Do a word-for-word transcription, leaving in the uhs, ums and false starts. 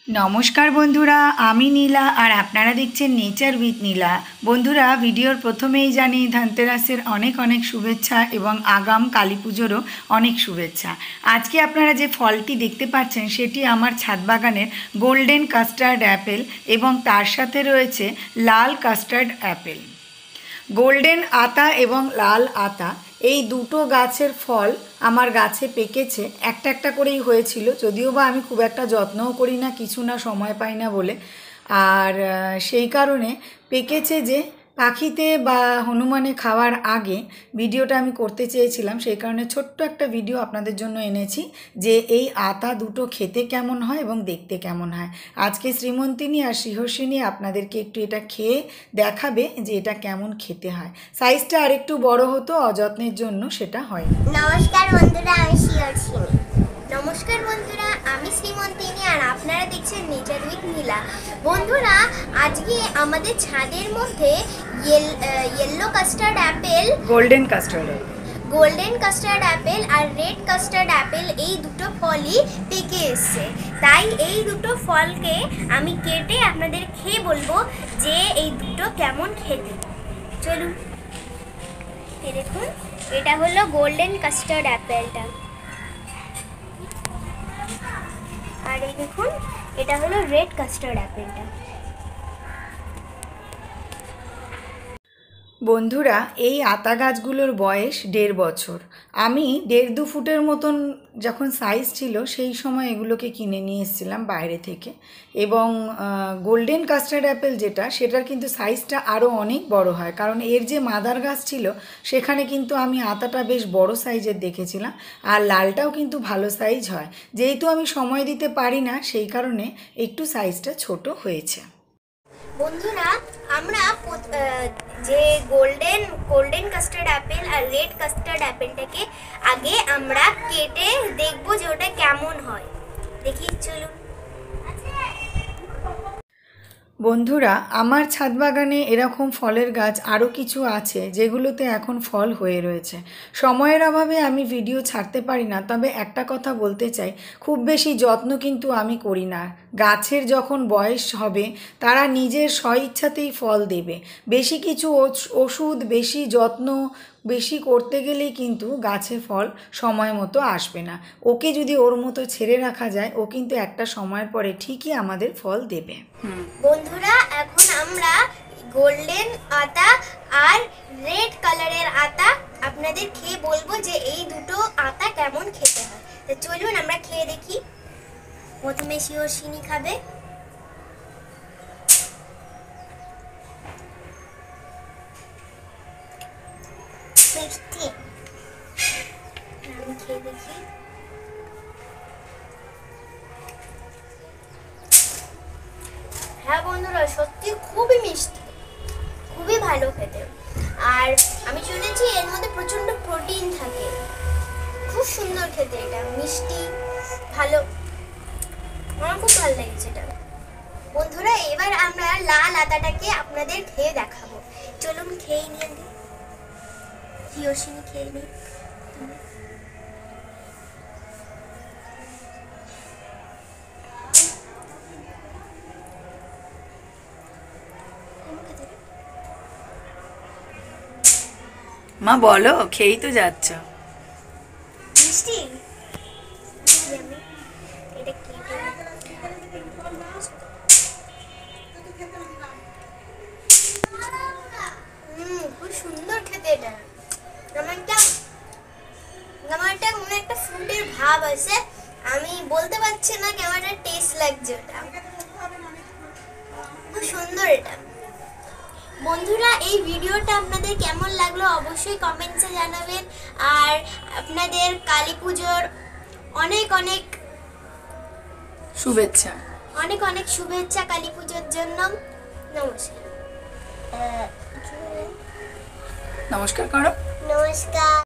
नमस्कार बंधुरा आमी नीला और आपनारा देखছেন नेचार उइथ नीला। बंधुरा भिडियोर प्रथमेई जानी धनतेरासेर अनेक अनेक शुभेच्छा एवं आगाम काली पुजोरो अनेक शुभेच्छा। आज के आपनारा जे फलटी देखते पाচ্ছেন सेटी आमार छाद बागानेर गोल्डेन कास्टार्ड एपेल एवं तार साथे रयेछे लाल कास्टार्ड एपेल। गोल्डेन आता एवं लाल आता এই দুটো গাছের ফল আমার গাছে পেকেছে, একটা একটা করেই হয়েছিল, যদিও বা আমি খুব একটা যত্নও করি না, কিছু না সময় পাই না বলে। আর সেই কারণে পেকেছে যে পাখিতে বা হনুমানে খাওয়ার আগে ভিডিওটা আমি করতে চেয়েছিলাম, সেই কারণে ছোট্ট একটা ভিডিও আপনাদের জন্য এনেছি যে এই আতা দুটো খেতে কেমন হয় এবং দেখতে কেমন হয়। আজকে শ্রীমন্তিনী আর শ্রীহর্ষিনী আপনাদেরকে একটু এটা খেয়ে দেখাবে যে এটা কেমন খেতে হয়। সাইজটা আর একটু বড় হতো, অযত্নের জন্য সেটা হয়। নমস্কার বন্ধুরা, আমি শ্রীহর্ষিনী। নমস্কার বন্ধুরা, আমি শ্রীমন্তিনী আর আপনারা দেখছেন নেচার উইথ নীলা। বন্ধুরা, আজকে আমাদের ছাদের মধ্যে yellow custard apple, golden custard golden custard apple আর রেড কাস্টার্ড অ্যাপেল এই দুটো ফলই পেকে এসছে। তাই এই দুটো ফলকে আমি কেটে আপনাদের খেয়ে বলবো যে এই দুটো কেমন খেতে। চলুন, এই দেখুন, এটা হলো গোল্ডেন কাস্টার্ড অ্যাপেলটা, আর এই দেখুন এটা হলো রেড কাস্টার্ড অ্যাপেলটা। বন্ধুরা, এই আতা গাছগুলোর বয়স দেড় বছর। আমি দেড় দু ফুটের মতন যখন সাইজ ছিল সেই সময় এগুলোকে কিনে নিয়ে এসেছিলাম বাইরে থেকে। এবং গোল্ডেন কাস্টার্ড অ্যাপেল যেটা, সেটার কিন্তু সাইজটা আরও অনেক বড় হয়, কারণ এর যে মাদার গাছ ছিল সেখানে কিন্তু আমি আতাটা বেশ বড় সাইজের দেখেছিলাম, আর লালটাও কিন্তু ভালো সাইজ হয়। যেহেতু আমি সময় দিতে পারি না, সেই কারণে একটু সাইজটা ছোট হয়েছে। বন্ধুরা, আমরা যে গোল্ডেন গোল্ডেন কাস্টার্ড অ্যাপেল আর রেড কাস্টার্ড অ্যাপেলটাকে আগে আমরা কেটে দেখবো যে ওটা কেমন হয়। দেখি, চলুন। বন্ধুরা, আমার ছাদ বাগানে এরকম ফলের গাছ আরও কিছু আছে যেগুলোতে এখন ফল হয়ে রয়েছে। সময়ের অভাবে আমি ভিডিও ছাড়তে পারি না, তবে একটা কথা বলতে চাই, খুব বেশি যত্ন কিন্তু আমি করি না। গাছের যখন বয়স হবে তারা নিজের স্বইচ্ছাতেই ফল দেবে। বেশি কিছু ওষুধ, বেশি যত্ন বেশি করতে গেলেই কিন্তু গাছে ফল সময় মতো আসবে না। ওকে যদি ওর মতো ছেড়ে রাখা যায়, ও কিন্তু একটা সময়ের পরে ঠিকই আমাদের ফল দেবে। বন্ধুরা, এখন আমরা গোল্ডেন আতা আর রেড কালারের আতা আপনাদের খেয়ে বলবো যে এই দুটো আতা কেমন খেতে হয়। তো চলুন আমরা খেয়ে দেখি। প্রথমে শ্রীহর্ষিনী খাবে। মিষ্টি, আমি খেয়ে দেখি। হ্যাঁ বন্ধুরা, সত্যি খুবই মিষ্টি, খুবই ভালো খেতে। আর আমি শুনেছি এর মধ্যে প্রচন্ড প্রোটিন থাকে। খুব সুন্দর খেতে, এটা মিষ্টি, ভালো, আমার খুব ভালো লেগেছে এটা। বন্ধুরা, এবার আমরা লাল আতাটাকে আপনাদের খেয়ে দেখাবো। চলুন খেয়ে নিয়ে দিই। শ্রীহর্ষিনী খেয়ে নিই। মা বলো, খেয়েই তো যাচ্ছ। মিষ্টি, এটা খুব সুন্দর খেতে। এটা একটা আমার একটা মনে একটা ফ্রুটের ভাব আছে, আমি বলতে পারছি না কেমন একটা টেস্ট লাগছে। ওটা খুব সুন্দর এটা। বন্ধুরা, এই ভিডিওটা আপনাদের কেমন লাগলো অবশ্যই কমেন্টসে জানাবেন। আর আপনাদের কালী পুজোর অনেক অনেক শুভেচ্ছা, অনেক অনেক শুভেচ্ছা কালী পুজোর জন্য। নমস্কার। নমস্কার করো। নমস্কার।